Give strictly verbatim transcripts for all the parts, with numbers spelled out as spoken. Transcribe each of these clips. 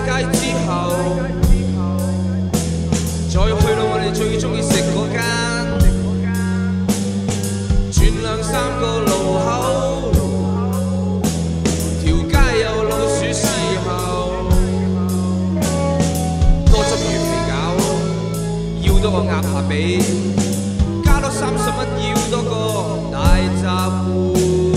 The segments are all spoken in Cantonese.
街之後，再去到我哋最中意食嗰間，轉兩三個路口，條街有老鼠時候，多汁魚皮餃，要多個鴨下髀，加多三十蚊，要多個大閘戶。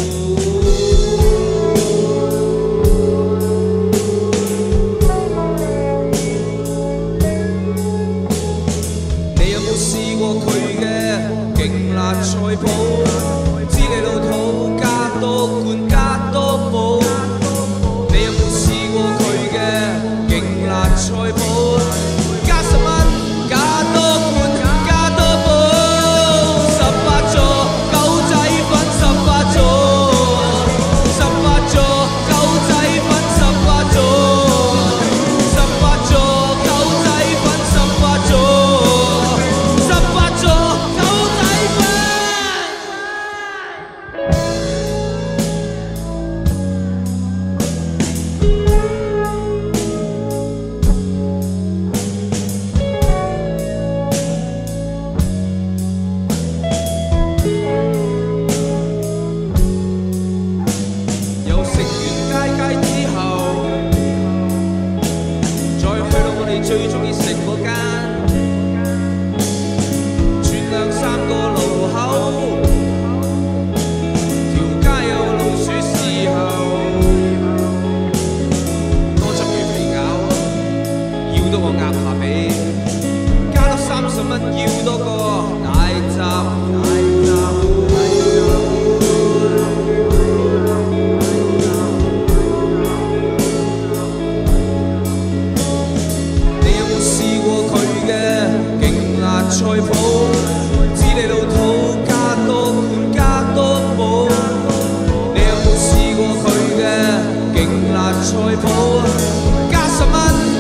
菜譜，知你老土，加多罐加多寶。你有冇試過佢嘅勁辣菜譜？加十蚊，加多罐加多寶。十八座狗仔粉，十八座，十八座狗仔粉，十八座，十八座狗仔粉，十八座，十八座狗仔粉。 最中意食嗰間，轉兩三個路口，條街有老鼠時候，多汁魚皮餃，要多個鴨下髀，加多三十蚊，要多個大閘戶。 菜譜，知你老土，加多罐加多寶。你有冇試過佢嘅勁辣菜譜？加十蚊。